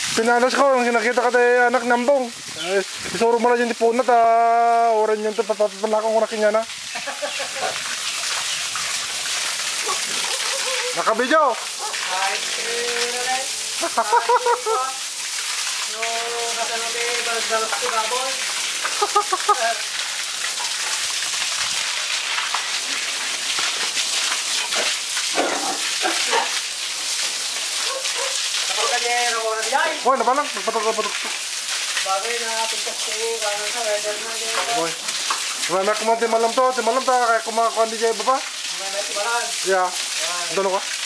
Pinanos ko, nung nakita ka tayo anak nambong. Isuro mo na dyan di punat, oran yun to, papapanakong ko na kinya na. Nakabidyo! Ay, no, nasa nabi, balagdalo sa baboy. Kapag kanyero ko na biyay. Oh, napalang, magpatok. Bagay na pintas kayo, gano'n sa weather na dyan. Boy. Kumamaya kumanti malam to, kaya kumakakuha di kayo baba. May natibalan. Yeah. Dalo ka?